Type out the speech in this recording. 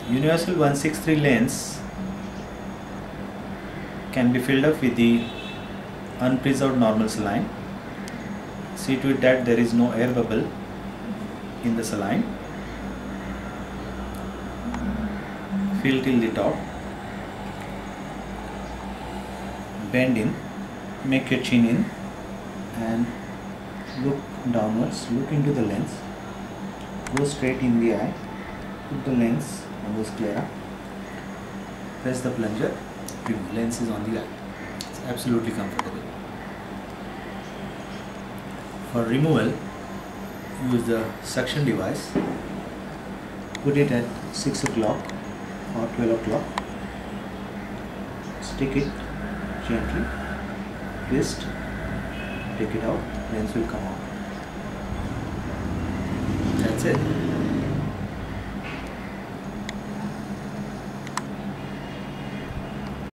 Universal 163 lens can be filled up with the unpreserved normal saline. See to it that there is no air bubble in the saline. Fill till the top. Bend in, make your chin in and look downwards, look into the lens, go straight in the eye, put the lens on the sclera, press the plunger, remove. Lens is on the eye. It's absolutely comfortable. For removal, use the suction device, put it at 6 o'clock or 12 o'clock, stick it gently, twist, take it out, lens will come out. That's it.